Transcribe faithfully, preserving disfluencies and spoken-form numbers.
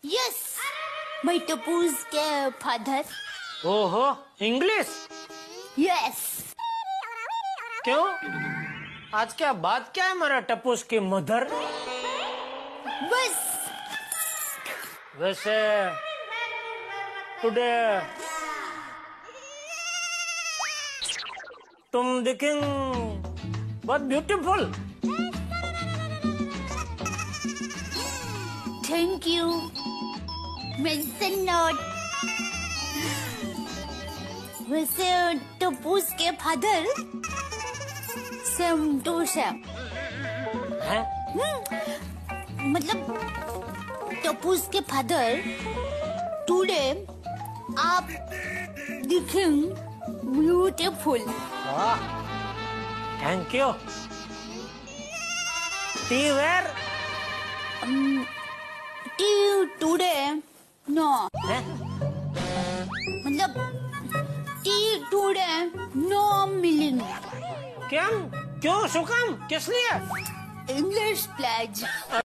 Yes, मैं टप्पूस के father. ओहो, इंग्लिश? यस। क्यों? आज क्या बात क्या है मेरा टप्पूस की मदर? बस। वैसे टुडे तुम दिखेंग बहुत beautiful. Thank you. Mention note. वैसे टप्पूस के फादर सेम टू सेम है? मतलब टप्पूस के फादर टुडे आप दिखेंग beautiful. Thank you. Tea where? Tea today no. मतलब टी टुडे नो मिलिंग। क्यों? क्यों? शुकम? किस लिए? English pledge.